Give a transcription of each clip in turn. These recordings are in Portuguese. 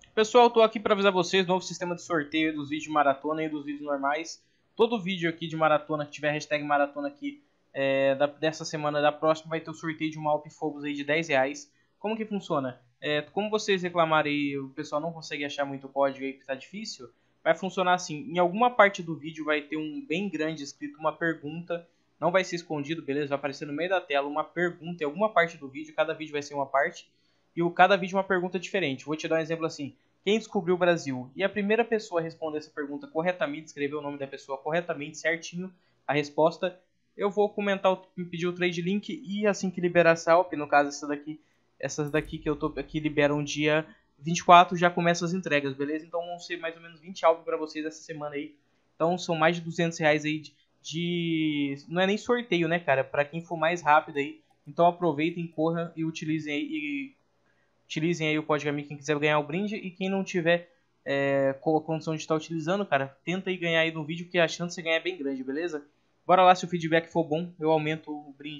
Pessoal, tô aqui para avisar vocês, novo sistema de sorteio dos vídeos de maratona e dos vídeos normais. Todo vídeo aqui de maratona que tiver hashtag maratona aqui dessa semana, da próxima, vai ter o sorteio de uma Alp Phobos aí de R$10. Como que funciona? Como vocês reclamarem aí, o pessoal não consegue achar muito código aí que tá difícil, vai funcionar assim, em alguma parte do vídeo vai ter um bem grande escrito uma pergunta, não vai ser escondido, beleza? Vai aparecer no meio da tela uma pergunta em alguma parte do vídeo, cada vídeo vai ser uma parte, e cada vídeo uma pergunta diferente. Vou te dar um exemplo assim: quem descobriu o Brasil? E a primeira pessoa a responder essa pergunta corretamente, escrever o nome da pessoa corretamente, certinho, a resposta, eu vou comentar, pedir o trade link, e assim que liberar essa Alp, no caso essas daqui que eu tô aqui liberam dia 24, já começam as entregas, beleza? Então vão ser mais ou menos 20 Alp para vocês essa semana aí. Então são mais de R$200 aí não é nem sorteio, né, cara? Para quem for mais rápido aí. Então aproveitem, corram e utilizem aí. Utilizem aí o código amigo quem quiser ganhar o brinde, e quem não tiver com a condição de estar utilizando, cara, tenta aí ganhar aí no vídeo, que a chance de você ganhar é bem grande, beleza? Bora lá, se o feedback for bom, eu aumento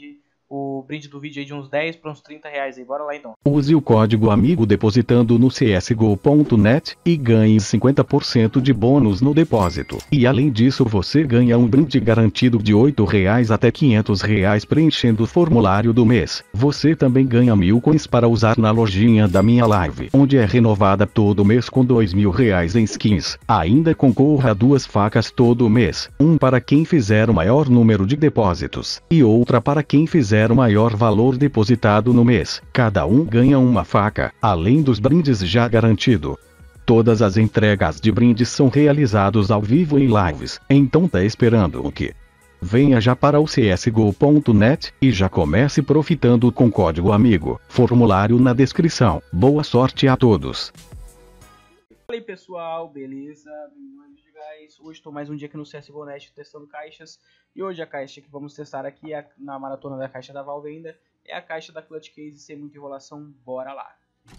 o brinde do vídeo aí de uns 10 para uns R$30 aí, bora lá então. Use o código AMIGO depositando no csgo.net e ganhe 50% de bônus no depósito. E além disso você ganha um brinde garantido de R$8 até R$500 preenchendo o formulário do mês. Você também ganha 1000 coins para usar na lojinha da minha live, onde é renovada todo mês com R$2000 em skins. Ainda concorra a 2 facas todo mês, um para quem fizer o maior número de depósitos, e outra para quem fizer o maior valor depositado no mês. Cada um ganha uma faca, além dos brindes já garantido. Todas as entregas de brindes são realizados ao vivo em lives, então tá esperando o quê? Venha já para o csgo.net e já comece profitando com código AMIGO. Formulário na descrição. Boa sorte a todos. Fala aí pessoal, beleza? Hoje estou mais um dia aqui no CSGO.net testando caixas. E hoje a caixa que vamos testar aqui na maratona da caixa da Valve ainda é a caixa da Clutch Case. Sem muita enrolação, bora lá!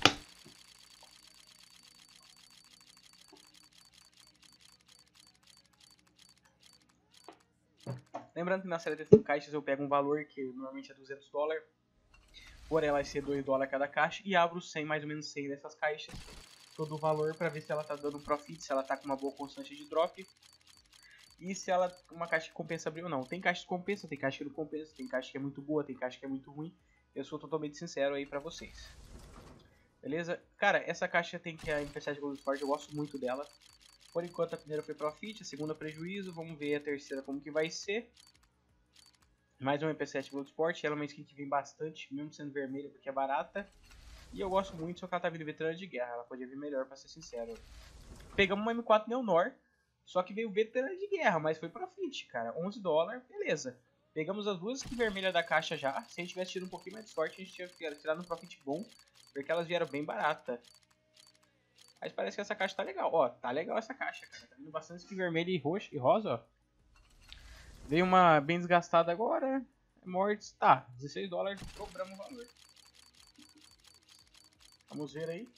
Lembrando que na série de caixas eu pego um valor que normalmente é $200, por ela vai ser $2 cada caixa, e abro 100, mais ou menos 100 dessas caixas, todo o valor, para ver se ela tá dando profit, se ela tá com uma boa constante de drop, e se ela uma caixa que compensa abrir ou não. Tem caixa que compensa, tem caixa que não compensa, tem caixa que é muito boa, tem caixa que é muito ruim. Eu sou totalmente sincero aí pra vocês. Beleza? Cara, essa caixa tem que a MP7 Gold Sport, eu gosto muito dela. Por enquanto a primeira foi profit, a segunda prejuízo, vamos ver a terceira como que vai ser. Mais uma MP7 Gold Sport, ela é uma skin que vem bastante, mesmo sendo vermelha porque é barata. E eu gosto muito, só que ela tá vindo veterana de guerra, ela podia vir melhor, pra ser sincero. Pegamos uma M4 Neonor, só que veio veterana de guerra, mas foi profit, cara. $11, beleza. Pegamos as duas skins vermelhas da caixa já. Se a gente tivesse tido um pouquinho mais de sorte, a gente tinha tirado um profit bom, porque elas vieram bem barata. Mas parece que essa caixa tá legal, ó. Tá legal essa caixa, cara. Tá vindo bastante skin vermelha e rosa, ó. Veio uma bem desgastada agora. Mortes, tá. $16, cobramos o valor. Vamos ver aí.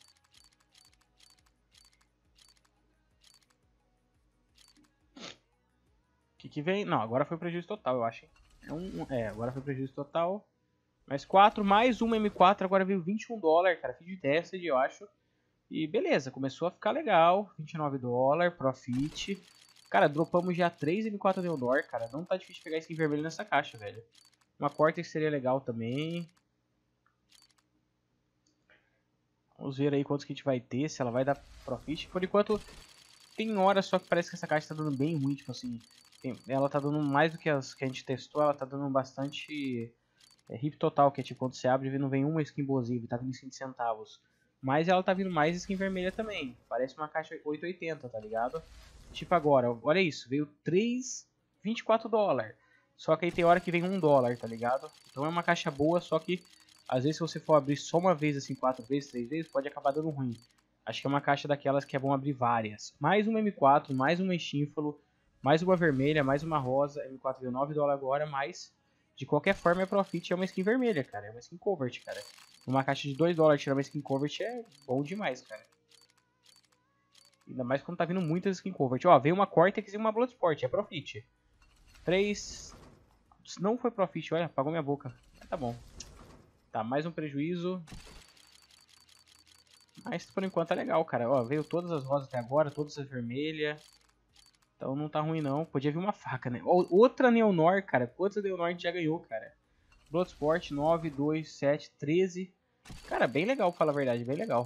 Que vem? Não, agora foi prejuízo total, eu acho. Agora foi prejuízo total. Mais 4, mais uma M4, agora veio $21, cara. Fiz de teste, eu acho. E beleza, começou a ficar legal. $29, profit. Cara, dropamos já 3 M4 Neonor, cara. Não tá difícil pegar skin vermelho nessa caixa, velho. Uma Cortex seria legal também. Vamos ver aí quantos que a gente vai ter, se ela vai dar profit. Por enquanto, tem horas só que parece que essa caixa tá dando bem ruim, tipo assim. Ela tá dando mais do que as que a gente testou, ela tá dando bastante hip total, que é tipo quando você abre e não vem uma skin boazinha, tá vindo skin de centavos. Mas ela tá vindo mais skin vermelha também, parece uma caixa 880, tá ligado? Tipo agora, olha isso, veio 3, $24. Só que aí tem hora que vem $1, tá ligado? Então é uma caixa boa, só que às vezes se você for abrir só uma vez, assim, 4 vezes, 3 vezes, pode acabar dando ruim. Acho que é uma caixa daquelas que é bom abrir várias. Mais uma M4, mais uma Estínfalo, mais uma vermelha, mais uma rosa. M4 deu $9 agora, mas de qualquer forma é profit, é uma skin vermelha, cara. É uma skin covert, cara. Uma caixa de $2 tirar uma skin covert é bom demais, cara. Ainda mais quando tá vindo muitas skin covert. Ó, veio uma Cortex e uma Bloodsport, é profit. 3... Não foi profit, olha, apagou minha boca. Mas tá bom. Tá, mais um prejuízo. Mas por enquanto é legal, cara. Ó, veio todas as rosas até agora, todas as vermelhas. Então não tá ruim não. Podia vir uma faca, né? Outra Neonor, cara. Quantas Neonor a gente já ganhou, cara? Bloodsport 9, 2, 7, 13. Cara, bem legal, pra falar a verdade. Bem legal.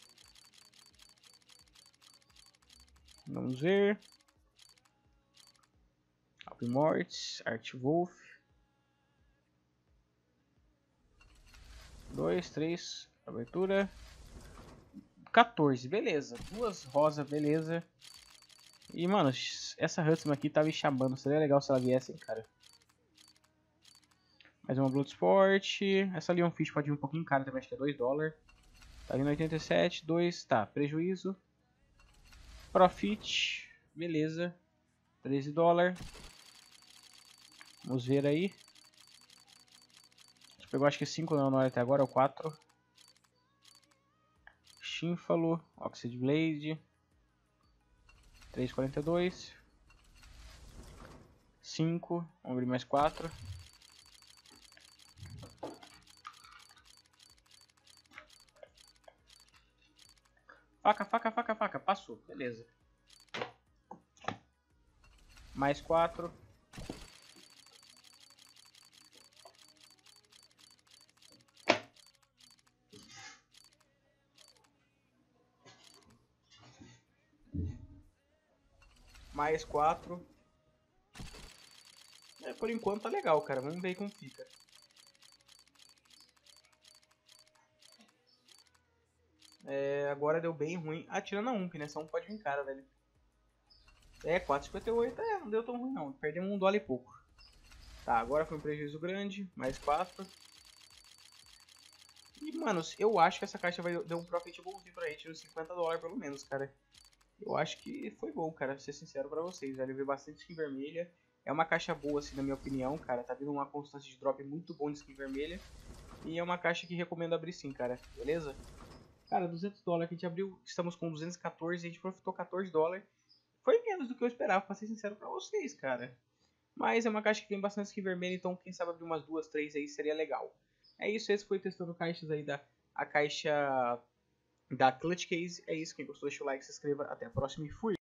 Vamos ver. Alpimort, Artwolf. 2, 3, abertura. 14, beleza. Duas rosas, beleza. E, mano, essa Huntsman aqui tá me chamando. Seria legal se ela viesse, cara. Mais uma Bloodsport. Essa Leonfish pode vir um pouquinho cara também, acho que é 2 dólares. Tá vindo 87, 2, tá. Prejuízo. Profit, beleza. 13 dólares. Vamos ver aí. A gente pegou acho que 5 não até agora, ou 4. Chínfalo, Oxide Blade. 3,42. 5, vamos abrir mais 4. Faca, faca, faca, faca. Passou, beleza. Mais 4. Mais 4. Por enquanto tá legal, cara. Vamos ver como fica. Agora deu bem ruim. Tirando a UMP, né? Essa UMP pode vir cara, velho. 4,58. Não deu tão ruim, não. Perdemos $1 e pouco. Tá, agora foi um prejuízo grande. Mais 4. E, mano, eu acho que essa caixa vai dar um profit bonzinho pra gente. Uns 50 dólares pelo menos, cara. Eu acho que foi bom, cara. Pra ser sincero pra vocês, velho. Eu vi bastante skin vermelha. É uma caixa boa, assim, na minha opinião, cara. Tá vindo uma constância de drop muito bom de skin vermelha. E é uma caixa que recomendo abrir sim, cara. Beleza? Cara, 200 dólares que a gente abriu. Estamos com 214 e a gente profitou 14 dólares. Foi menos do que eu esperava, pra ser sincero pra vocês, cara. Mas é uma caixa que tem bastante skin vermelha, então quem sabe abrir umas 2, 3 aí seria legal. É isso, esse foi testando caixas aí a caixa da Clutch Case. É isso, quem gostou deixa o like, se inscreva. Até a próxima e fui!